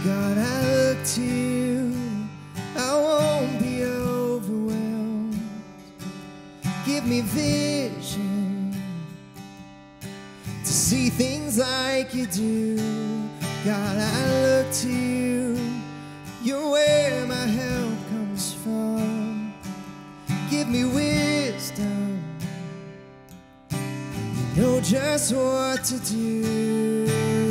God, I look to you. I won't be overwhelmed. Give me vision to see things like you do. God, I look to you. You're where my help comes from. Give me wisdom. You know just what to do.